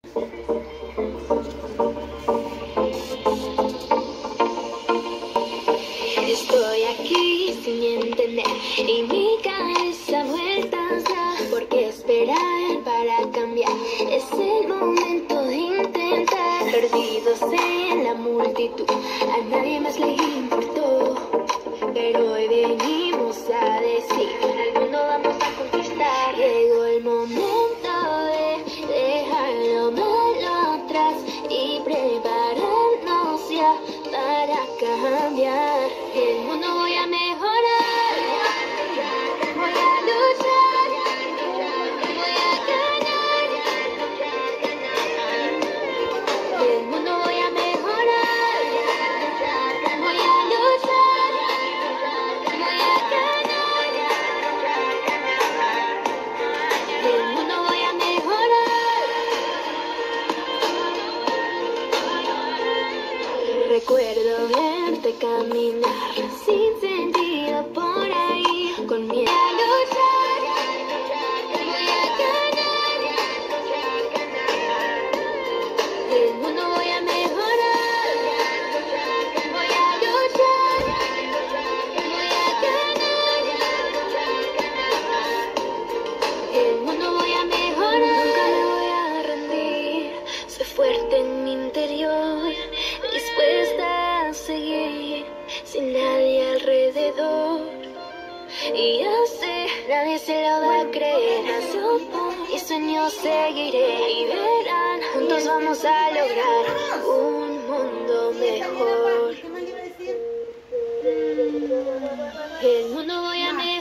Estoy aquí sin entender y mi cabeza vueltas da. ¿Por qué esperar para cambiar? Es el momento de intentar. Perdidos en la multitud, a nadie más le importó. Pero hoy venimos a decir, al mundo vamos a conquistar. Llegó el momento de dejar lo malo atrás y prepararnos ya para cambiar. El mundo voy a mejorar, voy a luchar, voy a ganar. El mundo voy a mejorar, voy a luchar, voy a ganar. El mundo voy a mejorar. Recuerdo verte caminar sin sentido por ahí, con miedo a luchar, voy a ganar. El mundo voy a mejorar, voy a luchar, voy a ganar. El mundo voy a mejorar. Nunca me voy a rendir, soy fuerte en mi interior, dispuesta a seguir sin nadie alrededor. Y yo sé, nadie se lo va a creer. Y sueño seguiré y verán, juntos vamos a lograr un mundo mejor. El mundo voy a mejorar.